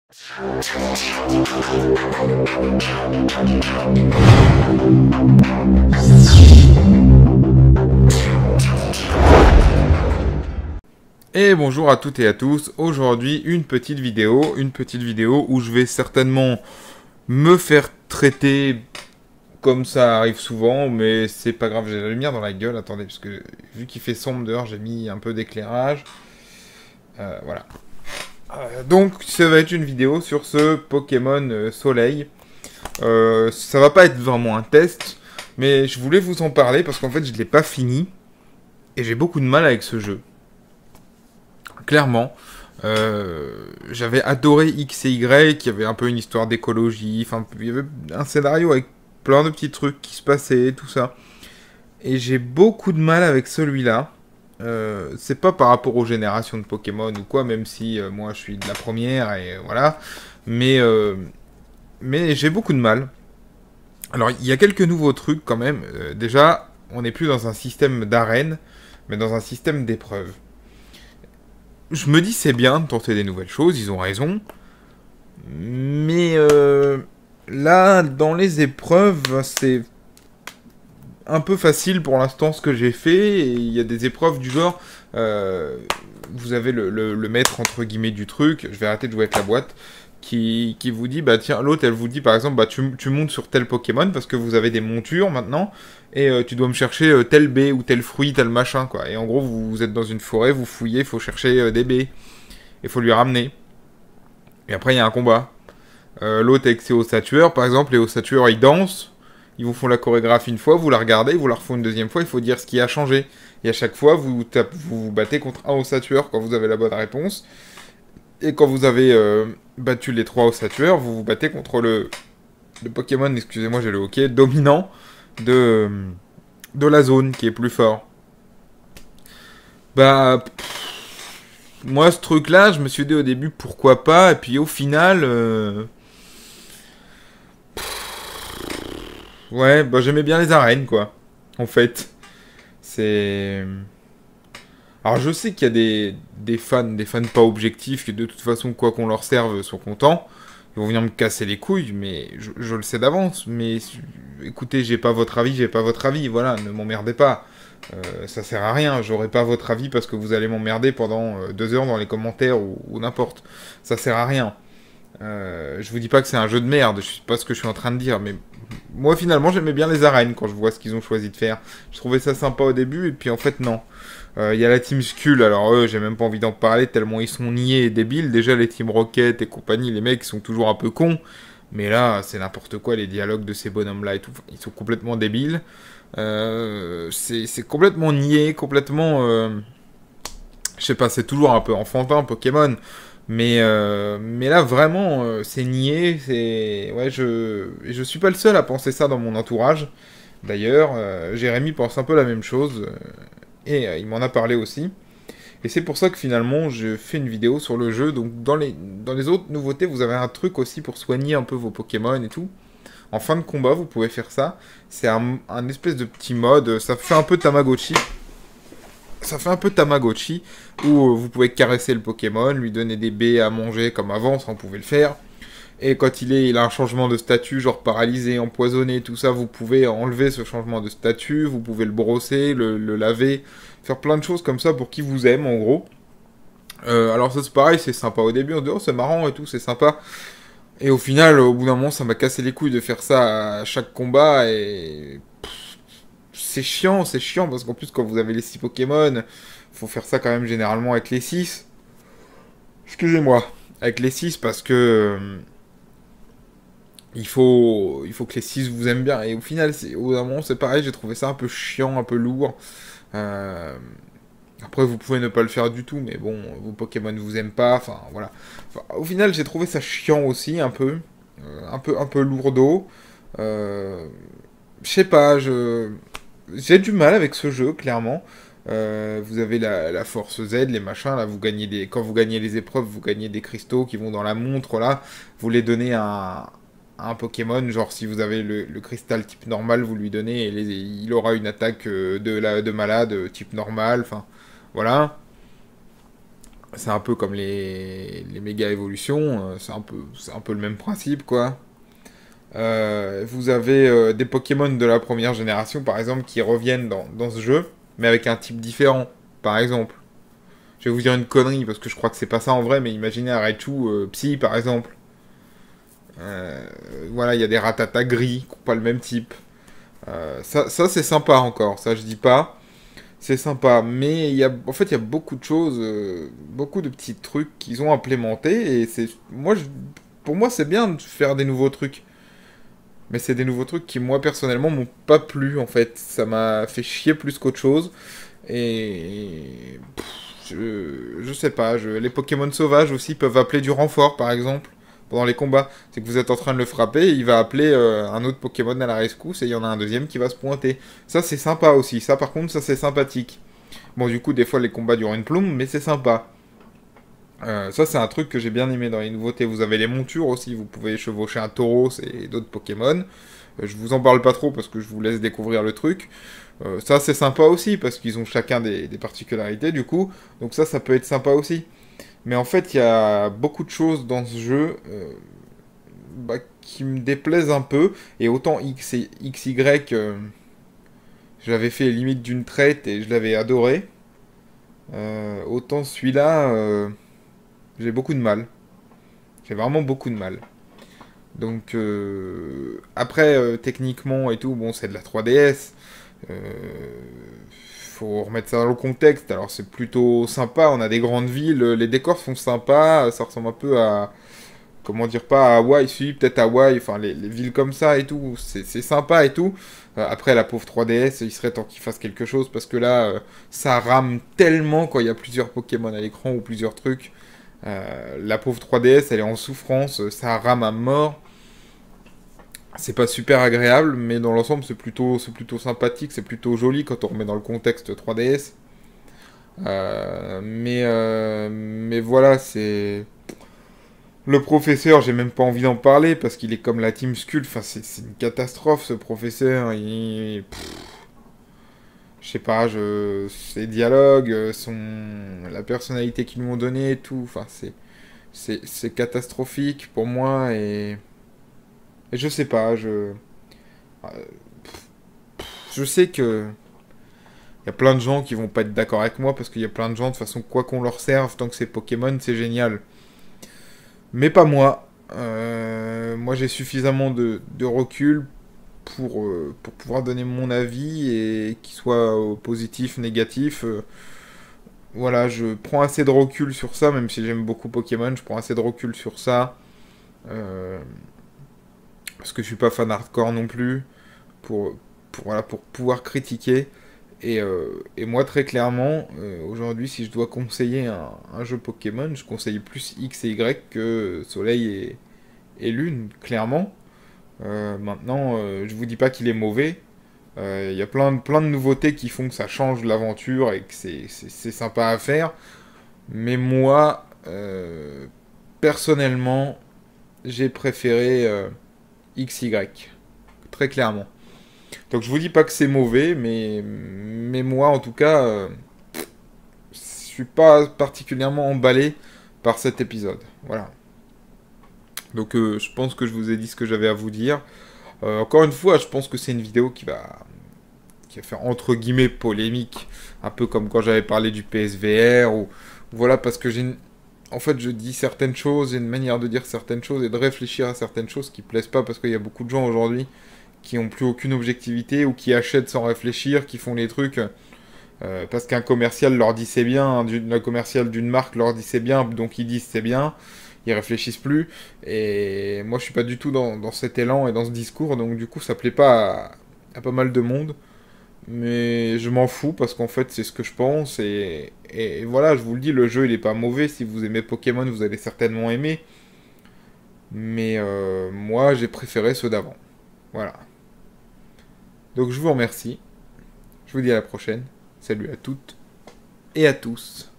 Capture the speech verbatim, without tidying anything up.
Et bonjour à toutes et à tous, aujourd'hui une petite vidéo, une petite vidéo où je vais certainement me faire traiter comme ça arrive souvent, mais c'est pas grave, j'ai la lumière dans la gueule, attendez, parce que vu qu'il fait sombre dehors, j'ai mis un peu d'éclairage, euh, voilà. Euh, donc ça va être une vidéo sur ce Pokémon euh, Soleil, euh, ça va pas être vraiment un test, mais je voulais vous en parler parce qu'en fait je l'ai pas fini, et j'ai beaucoup de mal avec ce jeu. Clairement, euh, j'avais adoré X et Y, qui avait un peu une histoire d'écologie, enfin, il y avait un scénario avec plein de petits trucs qui se passaient, tout ça. Et j'ai beaucoup de mal avec celui-là. Euh, c'est pas par rapport aux générations de Pokémon ou quoi, même si euh, moi je suis de la première et euh, voilà. Mais, euh, mais j'ai beaucoup de mal. Alors, il y a quelques nouveaux trucs quand même. Euh, déjà, on n'est plus dans un système d'arène, mais dans un système d'épreuves. Je me dis c'est bien de tenter des nouvelles choses, ils ont raison. Mais euh, là, dans les épreuves, c'est un peu facile pour l'instant ce que j'ai fait. Et il y a des épreuves du genre, euh, vous avez le, le, le maître entre guillemets du truc, je vais arrêter de jouer avec la boîte, qui, qui vous dit, bah tiens, l'autre elle vous dit par exemple, bah tu, tu montes sur tel Pokémon parce que vous avez des montures maintenant, et euh, tu dois me chercher euh, tel baies ou tel fruit, tel machin quoi. Et en gros, vous, vous êtes dans une forêt, vous fouillez, il faut chercher euh, des baies, il faut lui ramener. Et après, il y a un combat. Euh, L'autre avec ses osatueurs, par exemple, les osatueurs ils dansent, ils vous font la chorégraphie une fois, vous la regardez, ils vous la refont une deuxième fois, il faut dire ce qui a changé. Et à chaque fois, vous tapez, vous, vous battez contre un osatueur quand vous avez la bonne réponse. Et quand vous avez euh, battu les trois osatueurs, vous vous battez contre le, le Pokémon, excusez-moi, j'ai le hockey, dominant de, de la zone qui est plus fort. Bah. Pff, moi, ce truc-là, je me suis dit au début pourquoi pas, et puis au final. Euh, Ouais, bah j'aimais bien les arènes, quoi. En fait, c'est... Alors je sais qu'il y a des, des fans, des fans pas objectifs, qui de toute façon, quoi qu'on leur serve, sont contents. Ils vont venir me casser les couilles, mais je, je le sais d'avance. Mais écoutez, j'ai pas votre avis, j'ai pas votre avis, voilà, ne m'emmerdez pas. Euh, ça sert à rien, j'aurai pas votre avis parce que vous allez m'emmerder pendant euh, deux heures dans les commentaires ou, ou n'importe. Ça sert à rien. Euh, je vous dis pas que c'est un jeu de merde, je sais pas ce que je suis en train de dire, mais moi finalement j'aimais bien les arènes quand je vois ce qu'ils ont choisi de faire. Je trouvais ça sympa au début et puis en fait non. Il euh, y a la Team Skull, alors eux j'ai même pas envie d'en parler tellement ils sont niais et débiles. Déjà les Team Rocket et compagnie, les mecs sont toujours un peu cons. Mais là c'est n'importe quoi les dialogues de ces bonhommes là et tout, ils sont complètement débiles. Euh, c'est complètement niais, complètement... Euh... Je sais pas, c'est toujours un peu enfantin Pokémon. Mais, euh, mais là, vraiment, euh, c'est niais. C'est... Ouais, je... je suis pas le seul à penser ça dans mon entourage. D'ailleurs, euh, Jérémy pense un peu la même chose. Euh, et euh, il m'en a parlé aussi. Et c'est pour ça que finalement, je fais une vidéo sur le jeu. Donc, dans les, dans les autres nouveautés, vous avez un truc aussi pour soigner un peu vos Pokémon et tout. En fin de combat, vous pouvez faire ça. C'est un, un espèce de petit mode. Ça fait un peu Tamagotchi. Ça fait un peu Tamagotchi, où euh, vous pouvez caresser le Pokémon, lui donner des baies à manger comme avant, ça on pouvait le faire. Et quand il, est, il a un changement de statut, genre paralysé, empoisonné, tout ça, vous pouvez enlever ce changement de statut, vous pouvez le brosser, le, le laver, faire plein de choses comme ça pour qu'il vous aime, en gros. Euh, alors ça c'est pareil, c'est sympa au début, on se dit oh c'est marrant et tout, c'est sympa. Et au final, au bout d'un moment, ça m'a cassé les couilles de faire ça à chaque combat, et... C'est chiant, c'est chiant, parce qu'en plus, quand vous avez les six Pokémon, faut faire ça quand même généralement avec les six. Excusez-moi. Avec les six, parce que... Euh, il faut, il faut que les six vous aiment bien. Et au final, au bout d'un moment, c'est pareil, j'ai trouvé ça un peu chiant, un peu lourd. Euh, après, vous pouvez ne pas le faire du tout, mais bon, vos Pokémon ne vous aiment pas, enfin, voilà. Enfin, au final, j'ai trouvé ça chiant aussi, un peu. Euh, un peu, un peu lourdeau. Euh, je sais pas, je... J'ai du mal avec ce jeu, clairement. Euh, vous avez la, la force Z, les machins, là, vous gagnez des... Quand vous gagnez les épreuves, vous gagnez des cristaux qui vont dans la montre, là. Vous les donnez à un, à un Pokémon, genre si vous avez le, le cristal type normal, vous lui donnez et les, il aura une attaque euh, de, la, de malade euh, type normal, enfin, voilà. C'est un peu comme les, les méga évolutions, euh, c'est un peu, c'est un peu le même principe, quoi. Euh, vous avez euh, des Pokémon de la première génération, par exemple, qui reviennent dans, dans ce jeu, mais avec un type différent, par exemple. Je vais vous dire une connerie, parce que je crois que c'est pas ça en vrai, mais imaginez un Raichu euh, Psy, par exemple. Euh, voilà, il y a des Rattata gris, qui n'ont pas le même type. Euh, ça, ça c'est sympa encore, ça je dis pas. C'est sympa, mais il y a, en fait, il y a beaucoup de choses, euh, beaucoup de petits trucs qu'ils ont implémentés, et c'est, moi, je- pour moi, c'est bien de faire des nouveaux trucs. Mais c'est des nouveaux trucs qui, moi, personnellement, m'ont pas plu, en fait. Ça m'a fait chier plus qu'autre chose. Et... pff, je, je sais pas, je- les Pokémon sauvages aussi peuvent appeler du renfort, par exemple, pendant les combats. C'est que vous êtes en train de le frapper, et il va appeler euh, un autre Pokémon à la rescousse, et il y en a un deuxième qui va se pointer. Ça, c'est sympa aussi. Ça, par contre, ça, c'est sympathique. Bon, du coup, des fois, les combats durent une plombe, mais c'est sympa. Euh, ça, c'est un truc que j'ai bien aimé dans les nouveautés. Vous avez les montures aussi, vous pouvez chevaucher un taureau et d'autres Pokémon. Euh, je vous en parle pas trop parce que je vous laisse découvrir le truc. Euh, ça, c'est sympa aussi parce qu'ils ont chacun des, des particularités du coup. Donc ça, ça peut être sympa aussi. Mais en fait, il y a beaucoup de choses dans ce jeu euh, bah, qui me déplaisent un peu. Et autant X et X Y, euh, je l'avais fait limite d'une traite et je l'avais adoré. Euh, autant celui-là, euh, j'ai beaucoup de mal. J'ai vraiment beaucoup de mal. Donc euh, après, euh, techniquement et tout, bon, c'est de la trois D S. Euh, faut remettre ça dans le contexte. Alors c'est plutôt sympa. On a des grandes villes, les décors sont sympas. Ça ressemble un peu à, comment dire, pas à Hawaï, si peut-être à Hawaï. Enfin les, les villes comme ça et tout, c'est c'est sympa et tout. Euh, après la pauvre trois D S, il serait temps qu'il fasse quelque chose parce que là, euh, ça rame tellement quand il y a plusieurs Pokémon à l'écran ou plusieurs trucs. Euh, la pauvre trois D S, elle est en souffrance, ça rame à mort. C'est pas super agréable, mais dans l'ensemble, c'est plutôt, c'est plutôt sympathique, c'est plutôt joli quand on remet dans le contexte trois D S. Euh, mais, euh, mais voilà, c'est. Le professeur, j'ai même pas envie d'en parler parce qu'il est comme la Team Skull. Enfin, c'est c'est une catastrophe ce professeur. Il. Pff, je sais pas, je... ses dialogues, son... la personnalité qu'ils lui ont donnée et tout. Enfin, c'est. C'est c'est catastrophique pour moi et. Et je sais pas, je. Je sais que il y a plein de gens qui vont pas être d'accord avec moi parce qu'il y a plein de gens, de toute façon, quoi qu'on leur serve, tant que c'est Pokémon, c'est génial. Mais pas moi. Euh, moi, j'ai suffisamment de, de recul pour, euh, pour pouvoir donner mon avis et qu'il soit euh, positif, négatif. Euh, voilà, je prends assez de recul sur ça, même si j'aime beaucoup Pokémon, je prends assez de recul sur ça. Euh, parce que je suis pas fan hardcore non plus. Pour, pour, voilà, pour pouvoir critiquer. Et, euh, et moi, très clairement, euh, aujourd'hui, si je dois conseiller un, un jeu Pokémon, je conseille plus X et Y que Soleil et, et Lune, clairement. Euh, maintenant, euh, je vous dis pas qu'il est mauvais. Euh, Il y a plein, de- plein de nouveautés qui font que ça change l'aventure et que c'est c'est- c'est sympa à faire. Mais moi, euh, personnellement, j'ai préféré euh, X Y. Très clairement. Donc je vous dis pas que c'est mauvais, mais, mais moi en tout cas, euh, je suis pas particulièrement emballé par cet épisode. Voilà. Donc euh, je pense que je vous ai dit ce que j'avais à vous dire. Euh, encore une fois, je pense que c'est une vidéo qui va, qui va faire entre guillemets polémique, un peu comme quand j'avais parlé du P S V R ou voilà parce que j'ai une- en fait je dis certaines choses, j'ai une manière de dire certaines choses et de réfléchir à certaines choses qui plaisent pas parce qu'il y a beaucoup de gens aujourd'hui qui ont plus aucune objectivité ou qui achètent sans réfléchir, qui font les trucs euh, parce qu'un commercial leur dit c'est bien, un, du- un commercial d'une marque leur dit c'est bien, donc ils disent c'est bien, ils réfléchissent plus. Et moi je suis pas du tout dans, dans cet élan et dans ce discours, donc du coup ça plaît pas à, à pas mal de monde. Mais je m'en fous parce qu'en fait c'est ce que je pense et, et voilà, je vous le dis, le jeu il est pas mauvais. Si vous aimez Pokémon, vous allez certainement aimer. Mais euh, moi j'ai préféré ceux d'avant. Voilà. Donc je vous remercie. Je vous dis à la prochaine. Salut à toutes et à tous.